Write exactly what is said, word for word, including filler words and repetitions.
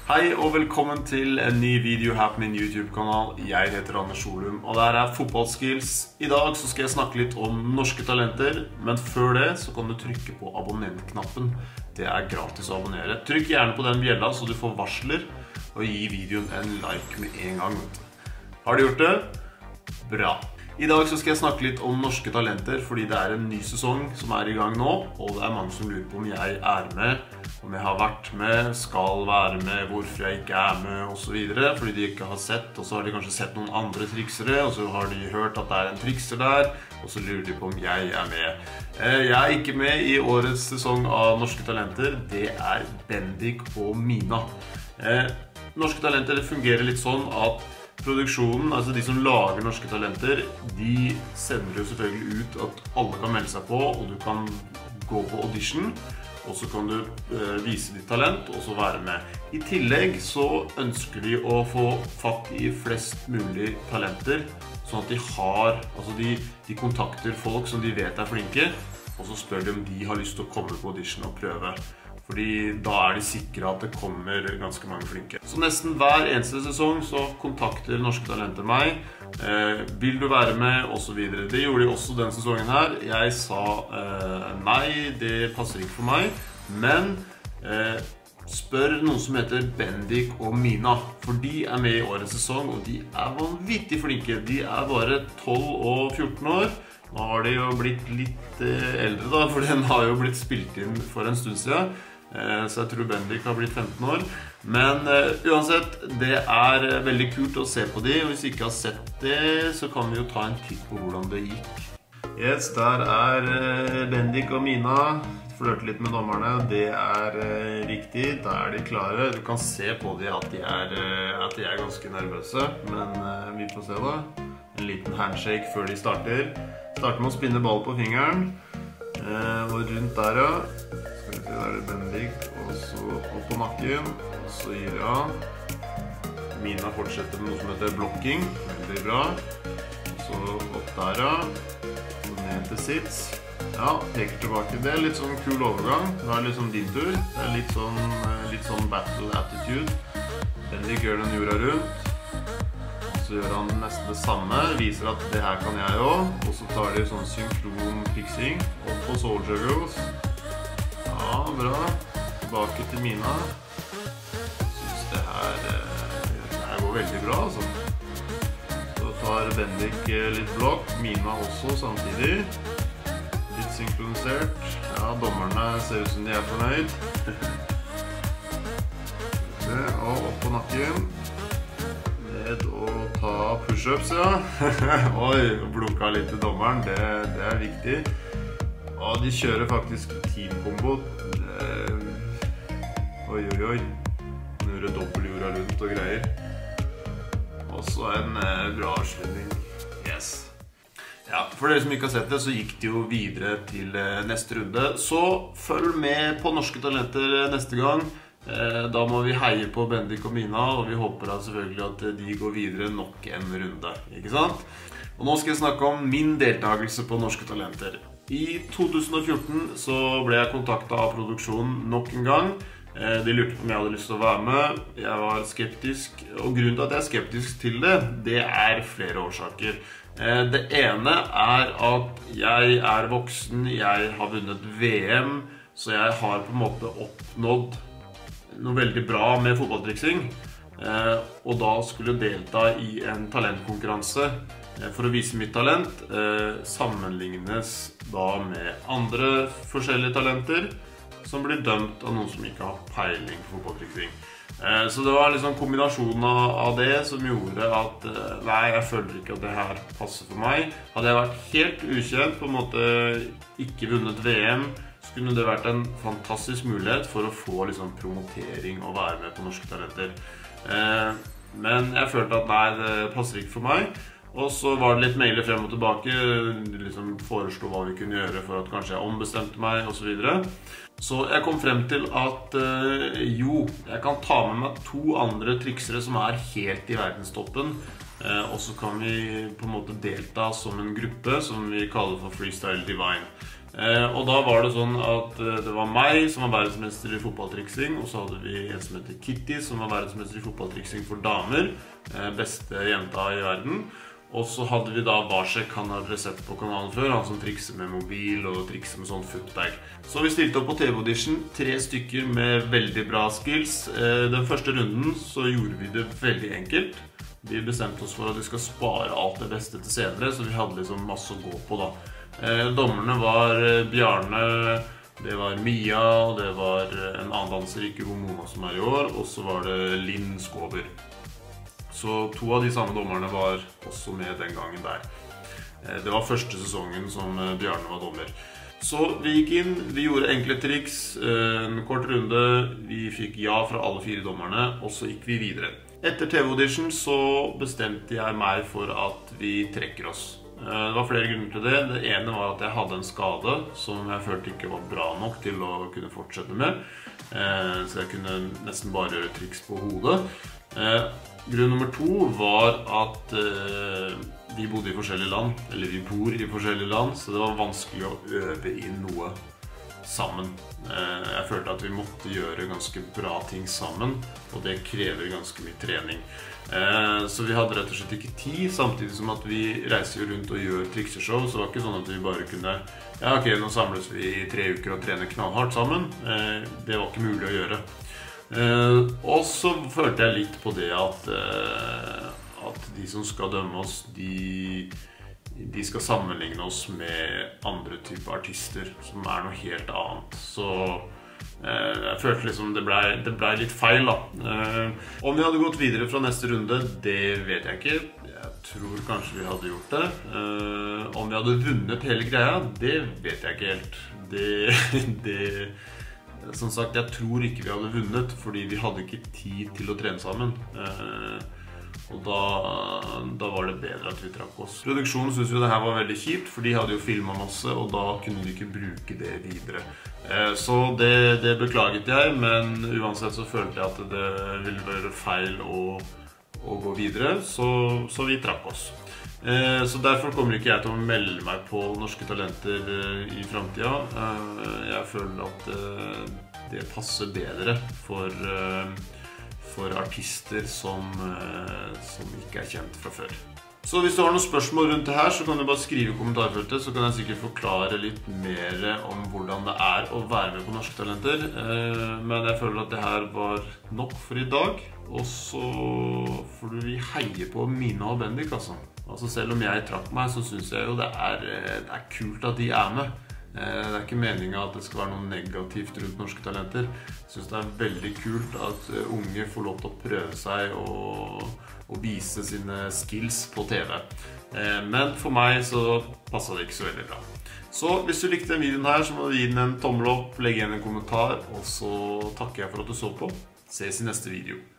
Hei og velkommen til en ny video her på min YouTube-kanal. Jeg heter Anders Solum, og dette er Fotballskills. I dag så skal jeg snakke litt om norske talenter, men før det så kan du trykke på abonnent-knappen. Det er gratis å abonnere. Trykk gjerne på den bjella så du får varsler, og gi videoen en like med en gang. Har du gjort det? Bra! I dag så skal jeg snakke litt om norske talenter, fordi det er en ny sesong som er i gang nå, og det er mange som lurer på om jeg er med, om jeg har vært med, skal være med, hvorfor jeg ikke er med, og så videre, fordi de ikke har sett, og så har de kanskje sett noen andre triksere, og så har de hørt at det er en trikser der, og så lurer de på om jeg er med. Jeg er ikke med i årets sesong av Norske Talenter, det er Bendik og Mina. Norske Talenter fungerer litt sånn at produksjonen, altså de som lager Norske Talenter, de sender jo selvfølgelig ut at alle kan melde seg på, og du kan gå på audition, og så kan du uh, vise ditt talent, og så være med. I tillegg så ønsker de å få fatt i flest mulig talenter, sånn at de har, altså de, de kontakter folk som de vet er flinke, og så spør de om de har lyst til å komme på audition og prøve. Fordi da er de sikre at det kommer ganske mange flinke. Så nesten hver eneste sesong så kontakter Norske Talenter meg. Eh, vil du være med? Og så videre. Det gjorde de også denne sesongen her. Jeg sa eh, nei, det passer ikke for meg. Men eh, spør noen som heter Bendik og Mina. For de er med i årets sesong, og de er vanvittig flinke. De er bare tolv og fjorten år. Nå har de jo blitt litt eh, eldre da, for den har jo blitt spilt inn for en stund siden. Så jeg tror Bendik har blitt femten år. Men uh, uansett, det er uh, veldig kult å se på de. Og hvis du ikke har sett det, så kan vi jo ta en titt på hvordan det gikk. Yes, der er uh, Bendik og Mina. Flørte litt med dommerne. Det er uh, riktig, da er de klare. Du kan se på de at de er, uh, at de er ganske nervøse. Men uh, vi får se da. En liten handshake før de starter. Starter med å spinne ball på fingeren. Uh, og rundt der, ja. Der er det Bendik, og så opp på nakken, og så gir jeg av. Mina fortsetter med noe som heter blokking, veldig bra. Og så opp der, ja. Så ned til sits. Ja, peker tilbake. Det er litt sånn kul overgang. Det er litt sånn din tur. Det er litt sånn, litt sånn battle attitude. Bendik gjør den jorda rundt. Og så gjør han nesten det samme. Viser at det her kan jeg også. Og så tar de sånn synkron fiksing. Opp på soul juggles. Ja, bra. Tilbake til Mina. Jeg synes det her, det her går veldig bra, altså. Så tar Bendik litt blokk, Mina også samtidig. Litt synkronisert. Ja, dommerne ser ut som de er fornøyd. Og opp på nakken. Ned og ta push-ups, ja. Oi, blunka litt til dommeren, det, det er viktig. Ja, de kjører faktisk team-kombo. Oi, oi, oi. Nå gjør det dobbeltjorda rundt og greier. Også en eh, bra avslutning. Yes. Ja, for dere som ikke har sett det, så gikk de jo videre til eh, neste runde. Så følg med på Norske Talenter neste gang. Eh, da må vi heie på Bendik og Mina, og vi håper da selvfølgelig at de går videre nok en runde. Ikke sant? Og nå skal jeg snakke om min deltakelse på Norske Talenter. I to tusen og fjorten så ble jeg kontaktet av produksjonen nok en gang. De lurte på om jeg hadde lyst til å være med. Jeg var skeptisk, og grunnen til at jeg er skeptisk til det, det er flere årsaker. Det ene er at jeg er voksen, jeg har vunnet V M, så jeg har på en måte oppnådd noe veldig bra med fotballtriksing. Og da skulle jeg delta i en talentkonkurranse for å vise mitt talent, sammenlignes da med andre forskjellige talenter som blir dømt av noen som ikke har peiling på fotballtriksing. Så det var liksom kombinasjonen av det som gjorde at nei, jeg føler ikke at det her passer for meg. Hadde jeg vært helt ukjent, på en måte ikke vunnet V M, så kunne det vært en fantastisk mulighet for å få liksom promotering og være med på Norske Talenter. Men jeg følte at nei, det passer ikke for meg. Og så var det litt mailer frem og tilbake, liksom foreslo hva vi kunne gjøre for at kanskje jeg ombestemte meg og så videre. Så jeg kom frem til at uh, jo, jeg kan ta med meg to andre triksere som er helt i verdenstoppen, uh, og så kan vi på en måte delta som en gruppe som vi kaller for Freestyle Divine. Og da var det sånn at det var meg som var verdensmester i fotballtriksing, og så hadde vi en som heter Kitty, som var verdensmester i fotballtriksing for damer, beste jenta i verden. Og så hadde vi da Vasek, han har dere sett på kanalen før, han som trikser med mobil og trikser med sånn footbag. Så vi stilte opp på T V-audition, tre stykker med veldig bra skills. Den første runden så gjorde vi det veldig enkelt. Vi bestemte oss for at vi skal spare alt det beste til senere, så vi hadde liksom masse å gå på da. Dommerne var Bjarne, det var Mia, og det var en annen danser, ikke Mona som er i år, og så var det Linn Skåber. Så to av de samme dommerne var også med den gangen der. Det var første sesongen som Bjarne var dommer. Så vi gikk inn, vi gjorde enkle triks, en kort runde, vi fikk ja fra alle fire dommerne, og så gikk vi videre. Etter T V-audition så bestemte jeg meg for at vi trekker oss. Det var flere grunner til det. Det ene var at jeg hadde en skade som jeg følte ikke var bra nok til å kunne fortsette med. Så jeg kunne nesten bare gjøre triks på hodet. Grunn nummer to var at vi bodde i forskjellige land, eller vi bor i forskjellige land, så det var vanskelig å øve inn noe sammen. Jeg følte at vi måtte gjøre ganske bra ting sammen, og det krever ganske mye trening. Så vi hadde rett og slett ikke tid, samtidig som at vi reiser rundt og gjør trikseshow, så det var ikke sånn at vi bare kunne, ja ok, nå samles vi i tre uker og trener knallhardt sammen. Det var ikke mulig å gjøre. Og så følte jeg litt på det at, at de som skal dømme oss, de, de skal sammenligne oss med andre typer artister, som er noe helt annet. Så jeg følte liksom det ble, det ble litt feil da. Om vi hadde gått videre fra neste runde, det vet jeg ikke. Jeg tror kanskje vi hadde gjort det. Om vi hadde vunnet hele greia, det vet jeg ikke helt. Det, det, som sagt, jeg tror ikke vi hadde vunnet, fordi vi hadde ikke tid til å trene sammen. Og da, da var det bedre at vi trakk oss. Produksjonen synes jo det her var veldig kjipt, for de hadde jo filmet masse, og da kunne de ikke bruke det videre. Så det, det beklaget jeg, men uansett så følte jeg at det ville være feil å, å gå videre, så, så vi trakk oss. Så derfor kommer ikke jeg til å melde meg på Norske Talenter i fremtiden. Jeg føler at det passer bedre for for artister som, som ikke er kjent fra før. Så hvis du har noen spørsmål rundt det her, så kan du bare skrive i kommentarfeltet, så kan jeg sikkert forklare litt mer om hvordan det er å være med på Norske Talenter. Men jeg føler at det her var nok for i dag, og så får vi heie på Mina og Bendik, altså. Altså selv om jeg trakk meg, så synes jeg jo det er, det er kult at de er med. Det er ikke meningen at det skal være noe negativt rundt Norske Talenter. Jeg synes det er veldig kult at unge får lov til å prøve seg og, og vise sine skills på T V. Men for meg så passet det ikke så veldig bra. Så hvis du likte den videoen her, så må du gi den en tommel opp, legge igjen en kommentar, og så takker jeg for at du så på. Ses i neste video.